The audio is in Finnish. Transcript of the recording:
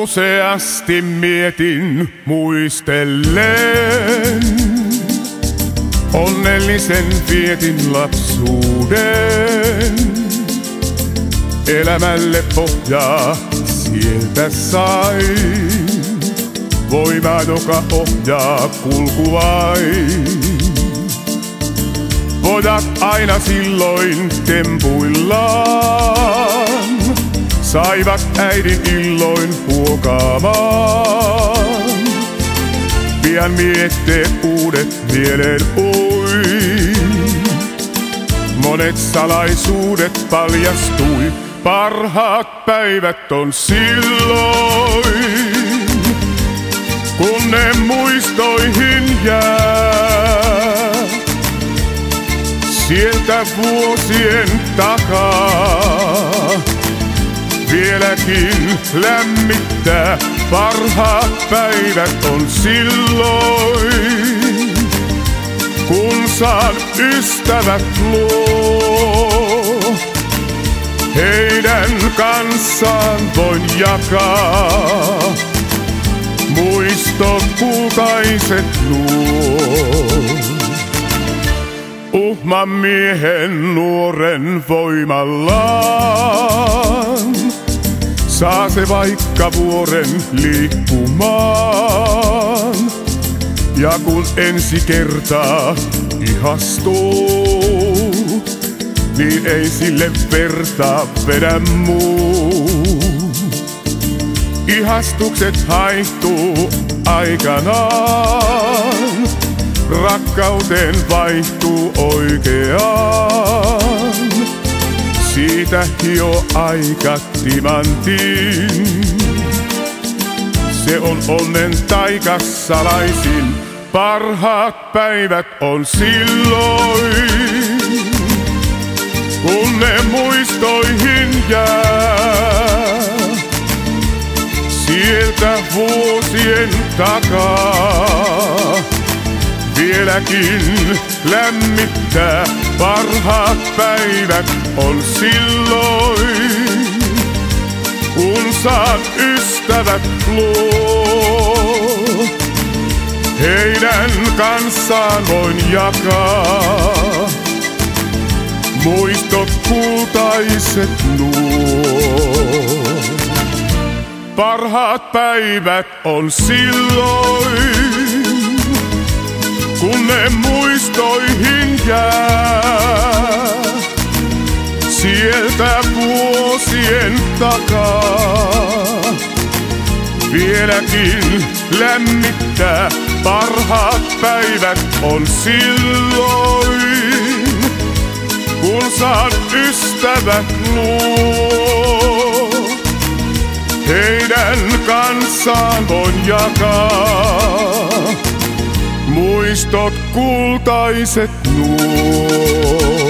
Useasti mietin muistellen, onnellisen vietin lapsuuden. Elämälle pohjaa sieltä sain, voima joka ohjaa kulkuvain. Pojat aina silloin tempuillaan, saivat äidin illoin huokaamaan. Pian mietteet uudet mieleen ui, monet salaisuudet paljastui. Parhaat päivät on silloin, kun ne muistoihin jää. Sieltä vuosien takaa vieläkin lämmittää. Parhaat päivät on silloin, kun saan ystävät luo. Heidän kanssaan voin jakaa muistot kultaiset nuo. Uhman miehen nuoren voimallaan saa se vaikka vuoren liikkumaan. Ja kun ensi kertaa ihastuu, niin ei sille vertaa vedä muu. Ihastukset haihtuu aikanaan, rakkauteen vaihtuu oikeaan. Siitä hio aika timantin, se on onnen taikas salaisin. Parhaat päivät on silloin, kun ne muistoihin jää. Sieltä vuosien takaa vieläkin lämmittää. Parhaat päivät on silloin, kun saan ystävät luo. Heidän kanssaan voin jakaa muistot kultaiset nuo. Parhaat päivät on silloin, kun ne muistoihin jää. Sieltä vuosien takaa vieläkin lämmittää. Parhaat päivät on silloin, kun saan ystävät luo. Heidän kanssaan voin jakaa muistot kultaiset nuo.